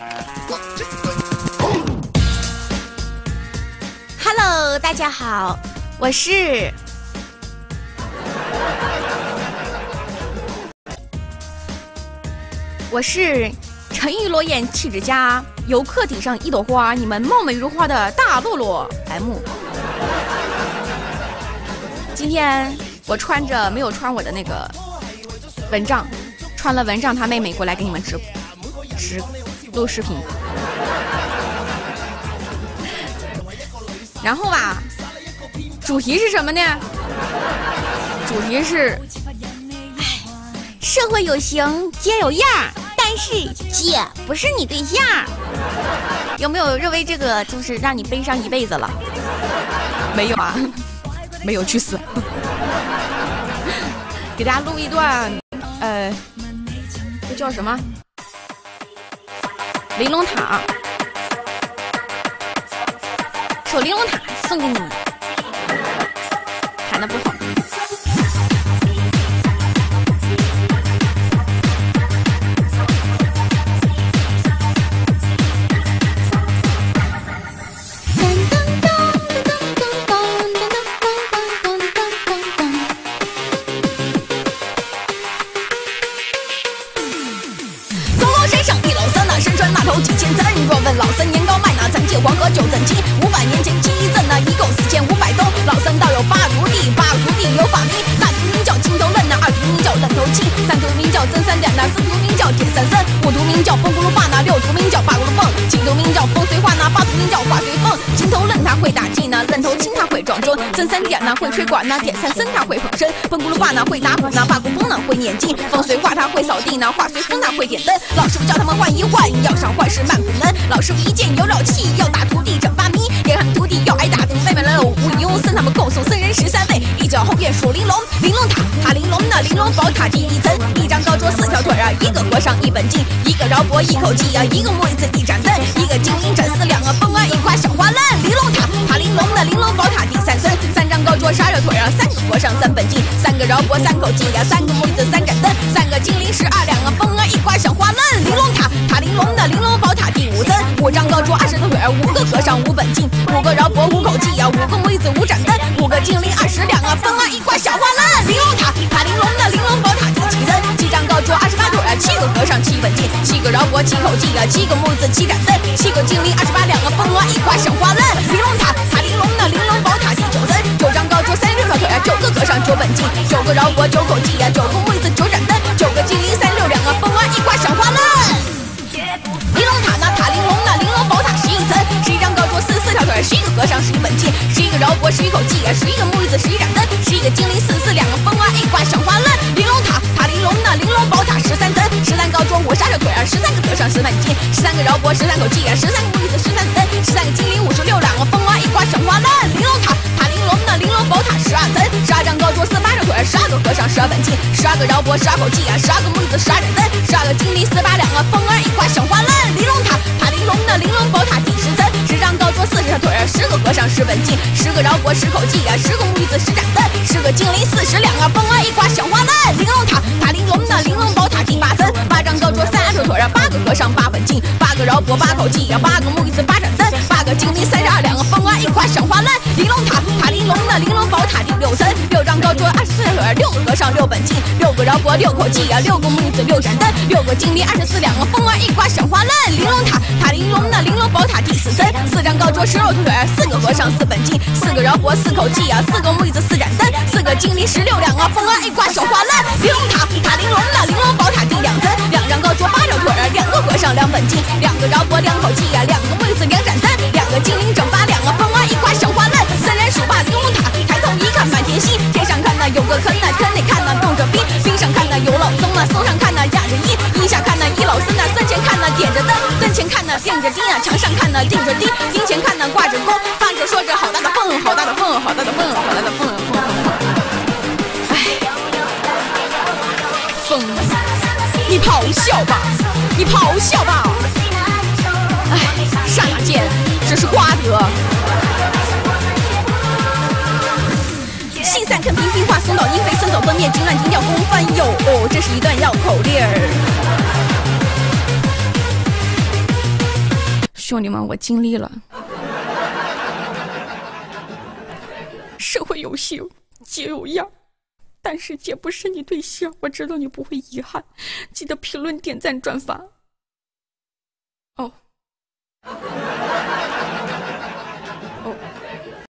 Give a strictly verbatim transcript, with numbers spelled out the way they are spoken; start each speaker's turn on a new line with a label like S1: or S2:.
S1: Hello， 大家好，我是我是沉鱼落雁气质佳，游客顶上一朵花，你们貌美如花的大洛洛 M。今天我穿着没有穿我的那个蚊帐，穿了蚊帐他妹妹过来给你们直直录视频。然后吧，主题是什么呢？主题是，哎，社会有形，姐有样，但是姐不是你对象。有没有认为这个就是让你悲伤一辈子了？没有啊，没有，去死！给大家录一段，呃，这叫什么？玲珑塔。首玲珑塔送给你们，弹得不好。东楼山上一老三呐，身穿那头几千咱若问老三年高迈那咱借黄河九怎七五百年前积赠那一共四千五百多。老三道有八徒弟，八个徒弟有法名，那徒名叫青头愣那，二徒名叫愣头青，三徒名叫曾三点那，四徒名叫铁三三，五徒名叫风葫芦把那，六徒名叫八葫芦蹦，七徒名叫风随画那，八徒名叫画随风。青头愣他会打鸡呢，愣头青他会撞钟，曾三点那会吹管呢，铁三三他会捧身，风葫芦把那会打鼓呢，八鼓风呢会念经，风随画他会扫地呢，画随风他会点灯。老师傅叫他们换一换，要上换是慢不能。老师傅一见有老气，要打徒弟整八米，连他们徒弟要挨打，妹妹来了五牛僧他们共送僧人十三位，一脚后院数玲珑，玲珑塔塔玲珑那玲珑宝塔第一层，一张高桌四条腿啊，一个和尚一本经，一个饶伯一口气啊，一个木子一盏灯，一个精灵展四两个风啊，一块小花烂。玲珑塔塔玲珑那玲珑宝塔第三层，三张高桌十二条腿啊，三个和尚三本经，三个饶伯三口气啊，三个木子三盏灯，三个精灵十二两个风啊，一块小花烂。玲珑塔塔玲珑那玲珑宝塔第五层，五张高桌二十条腿，五个和尚五本经，五个饶伯五口气啊，五个木子五盏灯，五个精灵二十两啊，风啊一块小花烂。玲珑塔塔玲珑那玲珑宝塔第七层，七张高桌二十八腿，七个和尚七本经，七个饶伯七口气啊，七个木子七盏灯，七个精灵二十八两个风啊一块小花烂。玲珑塔塔玲珑那玲珑宝塔第九层，九张高桌三十六条腿，九个和尚九本经，九个饶伯九口气啊，九个木子九盏灯，九个精灵三六两个风啊一块小花烂。玲珑塔那塔玲珑那玲珑宝塔十一层，十一张高桌四十四条腿，十一个和尚十一本经，十一个饶伯十一口气啊，十一个木子十一盏灯，十一个精灵四四两个风啊一块小花烂。玲珑塔塔玲珑那玲珑宝塔十三层，十三高桌五十二条腿啊，十三个和尚十本经，十三个饶伯十三口气啊，十三个木子十三灯，十三个精灵五十六两个风啊一块小花烂。玲珑塔塔玲珑那玲珑宝塔十二层，十二张高桌四八条腿，十二个和尚十二本经，十二个饶伯十二口气啊，十二个木子十二盏灯，十二个精灵四八两个风啊一块小花烂。玲珑塔塔玲珑那玲珑宝塔第十层，十张高桌四十条腿，十个和尚十本经，十个饶伯十口气啊，十个木子十盏灯，十个精灵四十两个风啊一块小花烂。玲珑塔塔玲珑那玲珑宝塔第八层，八张高桌三十条腿，八个和尚八本经，八个饶伯八口气啊，八个木子八盏灯，八个精灵三十二两个风啊一块小花烂。玲珑塔塔玲珑那玲珑宝塔第六层，六张高桌二十四条腿，六个和尚六本经，六个饶伯六口气啊，六个木子六盏灯，六个精灵二十四两个风啊一块小花烂。玲珑塔塔玲珑那玲珑宝塔第四层，四张高桌十六条腿，四个和尚四本经，四个饶伯四口气啊，四个木子四盏灯，四个精灵十六两个风啊一块小花烂。玲珑塔塔玲珑那玲珑宝塔第两层，两张高桌八条腿，两个和尚两本经，两个饶伯两口气啊，两个木子两盏灯，两个精灵整八两个风啊一块小花烂。三人数把玲珑塔，抬头一看满天星，天上看那有个坑那坑内看那冻着冰，冰上看那有老松那松上看那压着衣，衣下看那一老僧那僧前看那点着灯，灯前看那定着钉啊，墙上看那钉着钉，钉前看那挂着弓，发着说着好大的凤，好大的凤，好大的凤，好大的凤，凤凤凤。哎，凤，你咆哮吧，你咆哮吧！哎，刹那间，这是瓜德。信散坑平平话，松岛阴飞，森走分面，紧乱停掉公翻右。哦，这是一段绕口令儿。 兄弟们，我尽力了。社会有形，皆有样，但是姐不是你对象，我知道你不会遗憾，记得评论、点赞、转发。哦。